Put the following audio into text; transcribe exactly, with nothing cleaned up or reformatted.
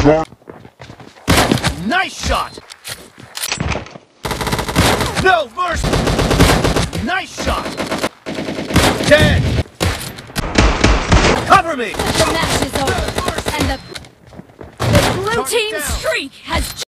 Nice shot! No mercy! Nice shot! Dead! Cover me! The match is over, and the, the blue team streak has